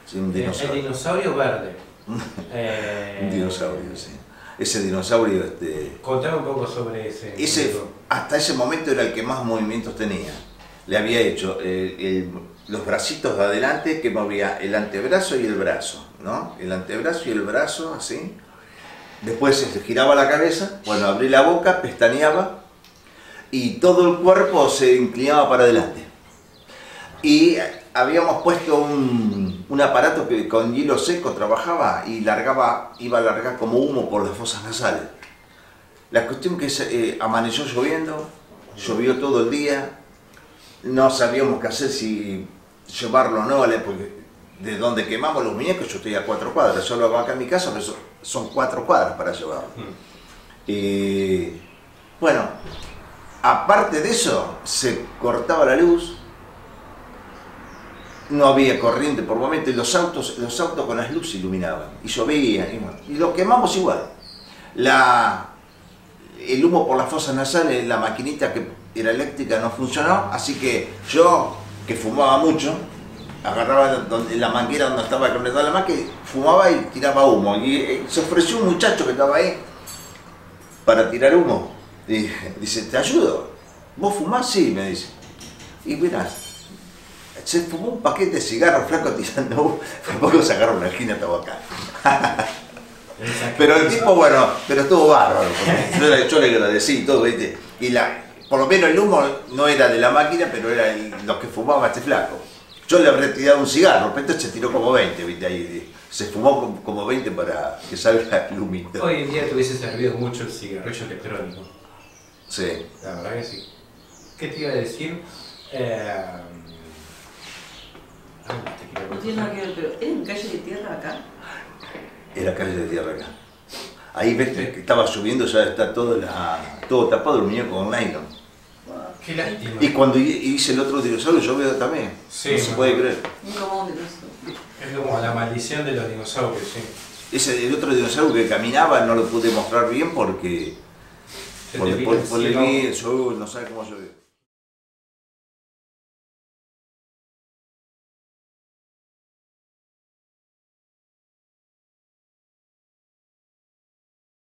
Sí, un El dinosaurio. dinosaurio verde. Un dinosaurio, sí. Ese dinosaurio, Contame un poco sobre ese. hasta ese momento era el que más movimientos tenía. Le había hecho los bracitos de adelante que movía el antebrazo y el brazo, ¿no? El antebrazo y el brazo, así. Después se giraba la cabeza, bueno, abrí la boca, pestañeaba y todo el cuerpo se inclinaba para adelante. Y habíamos puesto un aparato que con hielo seco trabajaba y iba a largar como humo por las fosas nasales. La cuestión que amaneció lloviendo, llovió todo el día, no sabíamos qué hacer, si llevarlo o no, porque de donde quemamos los muñecos yo estoy a 4 cuadras, yo lo hago acá en mi casa, pero son 4 cuadras para llevarlo. Y bueno, aparte de eso, se cortaba la luz, no había corriente por momentos y los autos con las luces iluminaban y llovía y lo quemamos igual. El humo por las fosas nasales, la maquinita que era eléctrica no funcionó, así que yo, que fumaba mucho, agarraba la manguera donde estaba conectada la máquina, fumaba y tiraba humo. Y se ofreció un muchacho que estaba ahí para tirar humo. Y dice, ¿te ayudo? ¿Vos fumás? Sí, me dice. Y verás, se fumó un paquete de cigarros, flaco, tirando humo. Tampoco se agarró una esquina tabacana. Pero el tipo, bueno, pero estuvo bárbaro. Yo le agradecí y todo, ¿viste? Y por lo menos el humo no era de la máquina, pero era lo que fumaba este flaco. Yo le habré tirado un cigarro, pero entonces se tiró como 20, ¿viste? Ahí se fumó como 20 para que salga el humito. Hoy en día te hubiese servido mucho el cigarrillo electrónico. Sí. La verdad que sí. ¿Qué te iba a decir? No tiene nada que ver, pero ¿era en calle de tierra acá? Era calle de tierra acá. Ahí ves que estaba lloviendo, ya está todo tapado el muñeco con nylon. Qué lástima. Y cuando hice el otro dinosaurio llovió también. Sí, no se puede creer. Es como la maldición de los dinosaurios, sí. El otro dinosaurio que caminaba no lo pude mostrar bien porque por el no sabe cómo llovió.